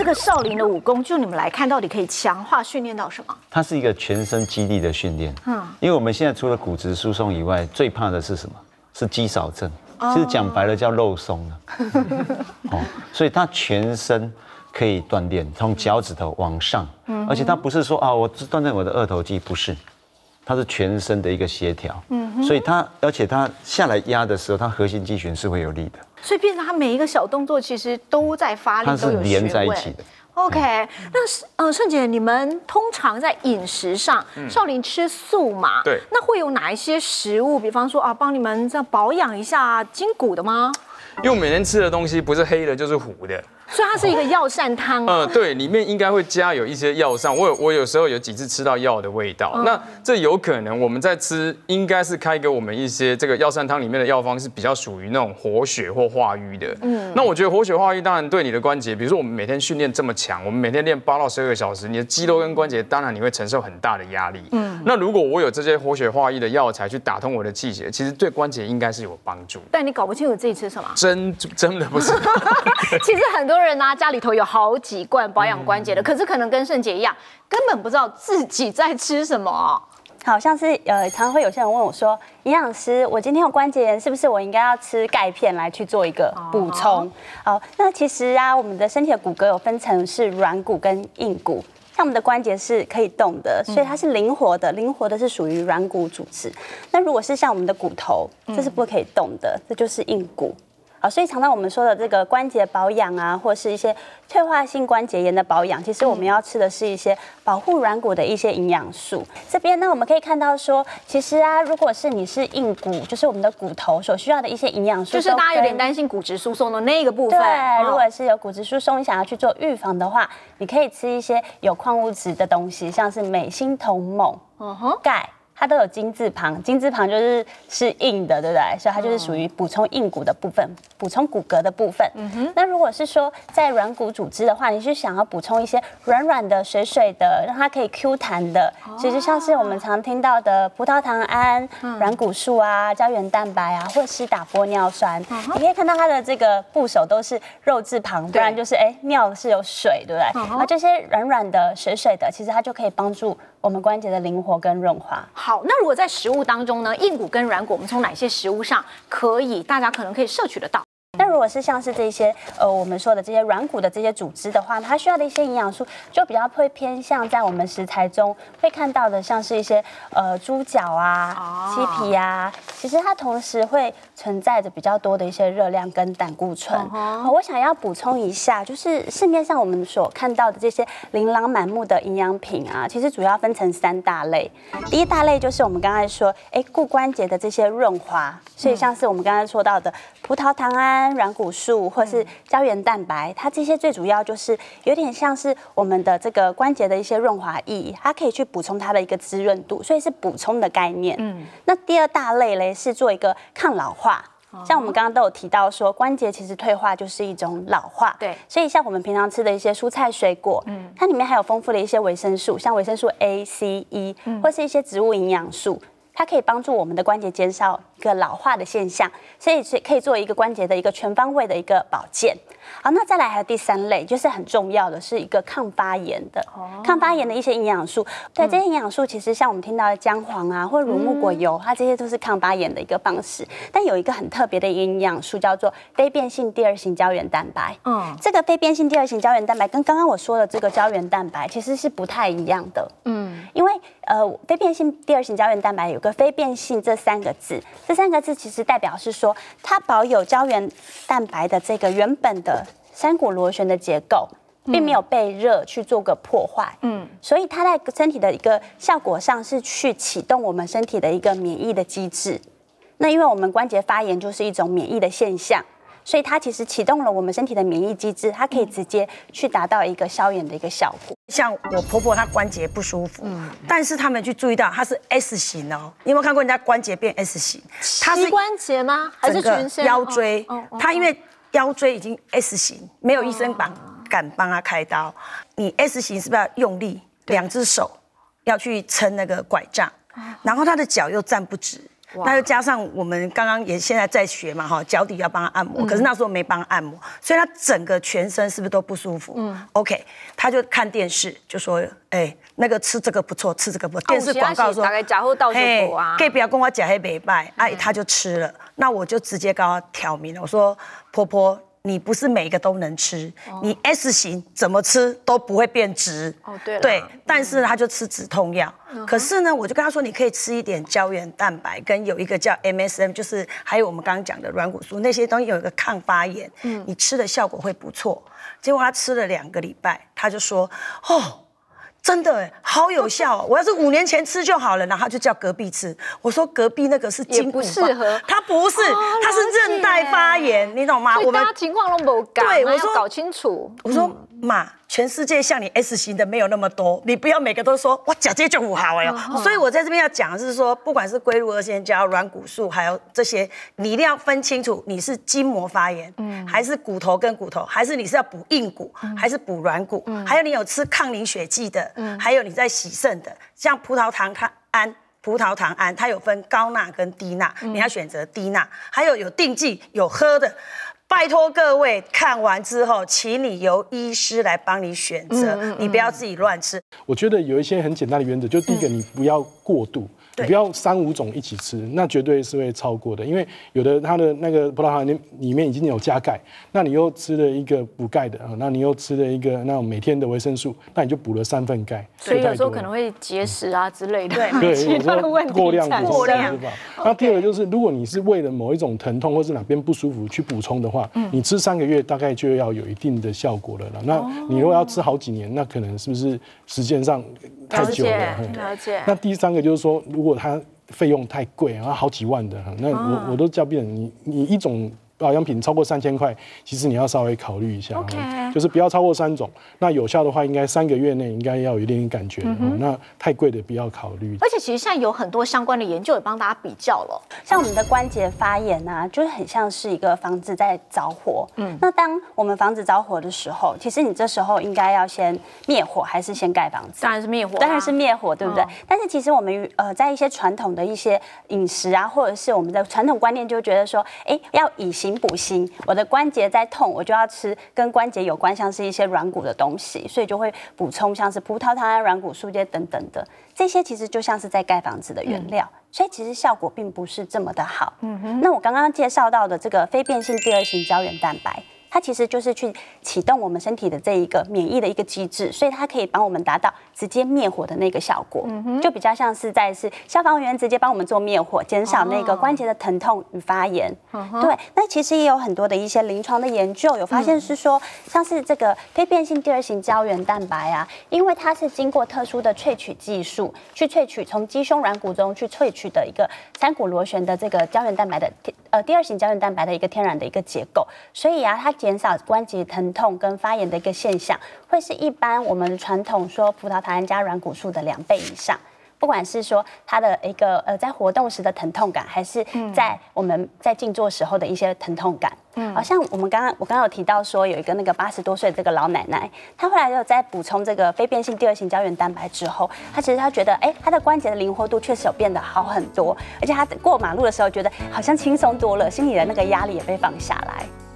个少林的武功，就你们来看，到底可以强化训练到什么？ 它是一个全身肌力的训练。因为我们现在除了骨质疏松以外，最怕的是什么？是肌少症。其实讲白了叫肉松了。所以它全身可以锻炼，从脚趾头往上。而且它不是说啊，我只锻炼我的二头肌，不是。它是全身的一个协调，所以而且它下来压的时候，它核心肌群是会有力的， 所以变成它每一个小动作其实都在发力， 它是连在一起的。 OK， 那盛姐，你们通常在饮食上，少林吃素嘛？ 对， 那会有哪一些食物，比方说啊，帮你们这样保养一下筋骨的吗？ 因为我每天吃的东西不是黑的，就是糊的。 所以它是一个药膳汤。 对，里面应该会加有一些药膳。我有时候有几次吃到药的味道，那这有可能我们在吃，应该是开给我们一些这个药膳汤里面的药方是比较属于那种活血或化瘀的。那我觉得活血化瘀当然对你的关节，比如说我们每天训练这么强，我们每天练8到12个小时，你的肌肉跟关节当然你会承受很大的压力。那如果我有这些活血化瘀的药材去打通我的气血，其实对关节应该是有帮助。 但你搞不清楚自己吃什么？ 真的不是。 其实很多人啊，家里头有好几罐保养关节的，可是可能跟盛姐一样，根本不知道自己在吃什么。 好像是常会有些人问我说，营养师，我今天有关节炎，是不是我应该要吃钙片来去做一个补充？那其实啊，我们的身体的骨骼有分成是软骨跟硬骨。像我们的关节是可以动的，所以它是灵活的，灵活的是属于软骨组织。那如果是像我们的骨头，这是不可以动的，这就是硬骨。所以常常我们说的这个关节保养啊，或是一些退化性关节炎的保养，其实我们要吃的是一些保护软骨的一些营养素。这边呢，我们可以看到说，其实啊，如果是你是硬骨，就是我们的骨头所需要的一些营养素， 就是大家有点担心骨质疏松的那个部分。 对，如果是有骨质疏松，你想要去做预防的话，你可以吃一些有矿物质的东西，像是镁、锌、铜、锰、钙。它都有金字旁，金字旁是硬的，对不对？所以它就是属于补充硬骨的部分，补充骨骼的部分。那如果是说在软骨组织的话，你是想要补充一些软软的、水水的，让它可以 Q 弹的，所以就像是我们常听到的葡萄糖胺、软骨素啊、胶原蛋白啊，或是打玻尿酸。你可以看到它的这个部首都是肉字旁，不然就是尿是有水，对不对？然后这些软软的、水水的，其实它就可以帮助我们关节的灵活跟润滑。 好，那如果在食物当中呢，硬骨跟软骨，我们从哪些食物上大家可能可以摄取得到？ 那如果是像是这些我们说的这些软骨的这些组织的话，它需要的一些营养素就比较会偏向在我们食材中会看到的，像是一些猪脚啊、鸡皮啊，其实它同时会存在着比较多的一些热量跟胆固醇。我想要补充一下，就是市面上我们所看到的这些琳琅满目的营养品啊，其实主要分成3大类。第一大类就是我们刚才说，固关节的这些润滑，所以像是我们刚才说到的葡萄糖胺、软骨素或是胶原蛋白，它这些最主要就是有点像是我们的这个关节的一些润滑液，它可以去补充它的一个滋润度，所以是补充的概念。那第二大类嘞是做一个抗老化。像我们刚刚都有提到说，关节其实退化就是一种老化， 对， 所以像我们平常吃的一些蔬菜水果，它里面还有丰富的一些维生素，像维生素 A、C、E，或是一些植物营养素。它可以帮助我们的关节减少一个老化的现象，所以可以做一个关节的一个全方位的一个保健。好，那再来还有第3类，就是很重要的是一个抗发炎的，抗发炎的一些营养素。对，这些营养素其实像我们听到的姜黄啊，或乳木果油，它这些都是抗发炎的一个方式。但有一个很特别的营养素叫做非变性第2型胶原蛋白。这个非变性第2型胶原蛋白跟刚刚我说的这个胶原蛋白其实是不太一样的。因为非变性第2型胶原蛋白有个非变性这3个字，这3个字其实代表是说它保有胶原蛋白的这个原本的山谷螺旋的结构，并没有被热去做个破坏。所以它在身体的一个效果上是去启动我们身体的一个免疫的机制。那因为我们关节发炎就是一种免疫的现象，所以它其实启动了我们身体的免疫机制，它可以直接去达到一个消炎的一个效果。 像我婆婆她关节不舒服，但是她没去注意到她是 S 型哦。你有没有看过人家关节变 S 型？ 它是膝关节吗？还是全身？ 腰椎，她因为腰椎已经 S 型，没有医生敢帮她开刀。你 S 型是不是要用力，2只手要去撑那个拐杖，然后她的脚又站不直， 那又加上我们刚刚也现在在学嘛哈，脚底要帮他按摩，可是那时候没帮他按摩，所以他整个全身是不是都不舒服？OK， 他就看电视就说，那个吃这个不错，吃这个不错。电视广告说， 大概假后到处补啊， 可以不要跟我讲黑北拜，他就吃了。那我就直接跟他挑明了，我说婆婆，你不是每一个都能吃，你 S 型怎么吃都不会变直。对，但是他就吃止痛药。可是呢，我就跟他说，你可以吃一点胶原蛋白，跟有一个叫 MSM， 就是还有我们刚刚讲的软骨素，那些东西有一个抗发炎，你吃的效果会不错。结果他吃了2个礼拜，他就说，真的好有效，我要是5年前吃就好了。然后他就叫隔壁吃，我说隔壁那个是筋骨， 不适合， 他不是，他是韧带发炎，你懂吗？ 我们情况都不搞，对，我说搞清楚。 我说妈，全世界像你 S 型的没有那么多，你不要每个都说哇假借就不好哎。所以我在这边要讲的是说，不管是龟鹿二仙胶、软骨素，还有这些，你一定要分清楚，你是筋膜发炎，还是骨头跟骨头，还是你是要补硬骨，还是补软骨，还有你有吃抗凝血剂的，还有你在洗肾的，像葡萄糖胺，它有分高钠跟低钠，你要选择低钠，还有定剂有喝的。拜托各位，看完之后，请你由医师来帮你选择，你不要自己乱吃。 我觉得有一些很简单的原则，就第一个，你不要过度。你不要3、5种一起吃，那绝对是会超过的。因为有的它的那个葡萄糖里面已经有加钙，那你又吃了一个补钙的，那你又吃了一个那种每天的维生素，那你就补了3份钙， 所以有时候可能会结石啊之类的， 对，有时候过量补充是吧。那第二个就是，如果你是为了某一种疼痛或是哪边不舒服去补充的话，你吃3个月大概就要有一定的效果了啦。那你如果要吃好几年，那可能是不是时间上太久了？ 了解。 那第3个就是说，如果它费用太贵，然后好几万的，那我都叫病人，你一种保养品超过3000块，其实你要稍微考虑一下，就是不要超过3种。那有效的话，应该3个月内应该要有一点感觉，那太贵的不要考虑。 而且其实现在有很多相关的研究也帮大家比较了， 像我们的关节发炎啊，就是很像是一个房子在着火。那当我们房子着火的时候，其实你这时候应该要先灭火，还是先盖房子？ 当然是灭火， 当然是灭火，对不对？但是其实我们在一些传统的一些饮食啊，或者是我们的传统观念，就觉得说，要以形补形，我的关节在痛，我就要吃跟关节有关，像是一些软骨的东西，所以就会补充像是葡萄糖胺、软骨素这些等等的，这些其实就像是在盖房子的原料，所以其实效果并不是这么的好。那我刚刚介绍到的这个非变性第2型胶原蛋白，它其实就是去启动我们身体的这一个免疫的一个机制，所以它可以帮我们达到直接灭火的那个效果，就比较像是消防员直接帮我们做灭火，减少那个关节的疼痛与发炎。对，那其实也有很多的一些临床的研究有发现是说，像是这个非变性第2型胶原蛋白啊，因为它是经过特殊的萃取技术去萃取从鸡胸软骨中去萃取的一个3股螺旋的这个胶原蛋白的第2型胶原蛋白的一个天然的一个结构，所以啊，它减少关节疼痛跟发炎的一个现象，会是一般我们传统说葡萄糖胺加软骨素的2倍以上。不管是说它的一个在活动时的疼痛感，还是在我们在静坐时候的一些疼痛感，好像我刚刚有提到说有一个那个80多岁的这个老奶奶，她后来有在补充这个非变性第2型胶原蛋白之后，她觉得她的关节的灵活度确实有变得好很多，而且她过马路的时候觉得好像轻松多了，心里的那个压力也被放下来。